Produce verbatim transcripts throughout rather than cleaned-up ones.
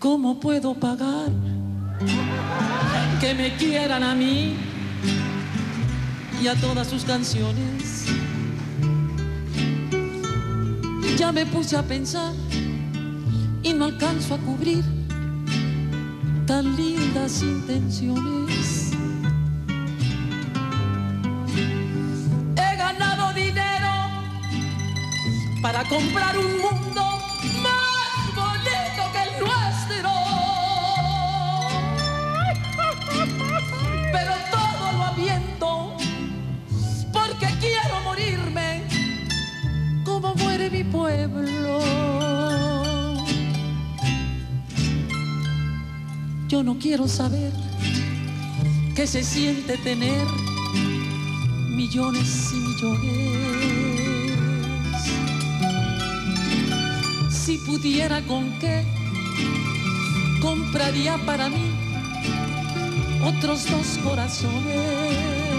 ¿Cómo puedo pagar que me quieran a mí y a todas sus canciones? Ya me puse a pensar y no alcanzo a cubrir tan lindas intenciones. He ganado dinero para comprar un mundo más bonito que el nuestro, pero todo lo aviento porque quiero morirme como muere mi pueblo. Yo no quiero saber qué se siente tener millones y millones. Si pudiera, ¿con qué compraría para mí otros dos corazones?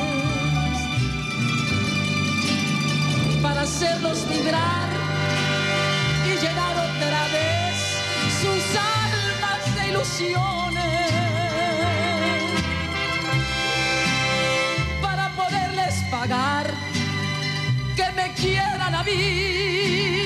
Para hacerlos vibrar y llenar otra vez sus almas de ilusiones, para poderles pagar que me quieran a mí